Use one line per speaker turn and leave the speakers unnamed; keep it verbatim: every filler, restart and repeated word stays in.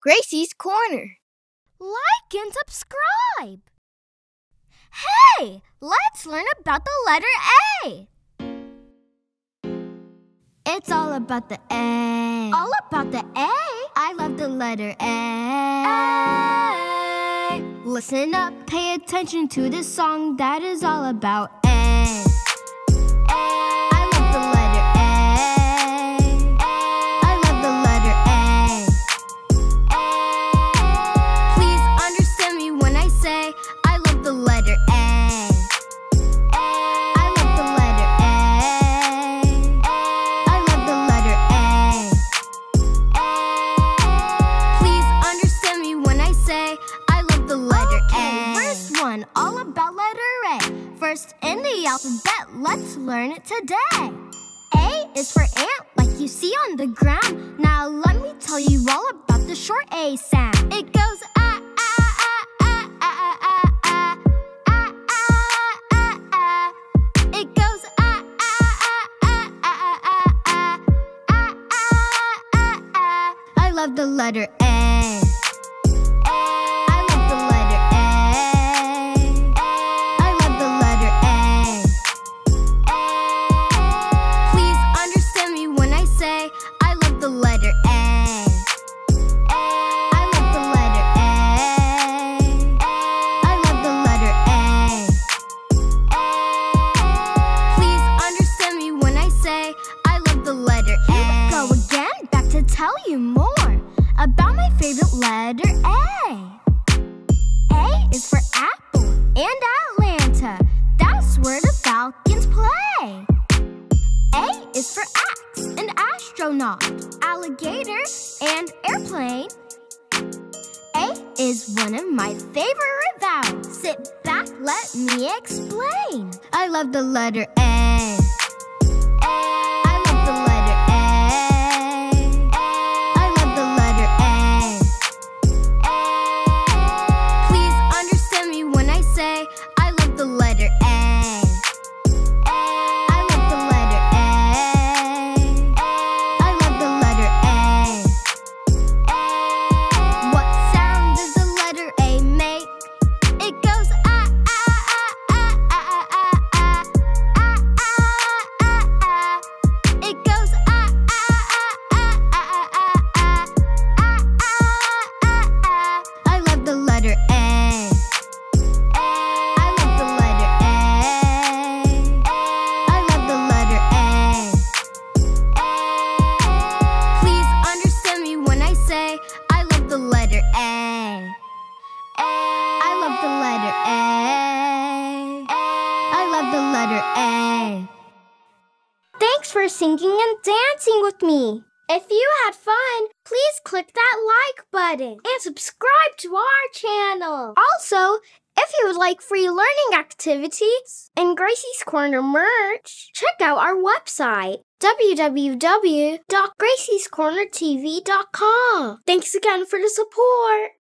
Gracie's Corner.
Like and subscribe. Hey, let's learn about the letter A. It's all about the A. All about the A? I love the letter A. A. Listen up, pay attention to this song that is all about A. A. I love the letter A. A. I love the letter A. A. Please understand me when I say I love the letter A. All about letter A. First in the alphabet, let's learn it today. A is for ant, like you see on the ground. Now let me tell you all about the short A sound. It goes ah ah ah ah ah ah ah ah ah ah. It goes ah ah ah ah ah ah ah ah ah ah. I love the letter A. Tell you more about my favorite letter A. A is for apple and Atlanta. That's where the Falcons play. A is for axe and astronaut, alligator and airplane. A is one of my favorite vowels. Sit back, let me explain. I love the letter A. Thanks for singing and dancing with me. If you had fun, please click that like button and subscribe to our channel. Also, if you would like free learning activities and Gracie's Corner merch, check out our website, w w w dot gracies corner t v dot com. Thanks again for the support.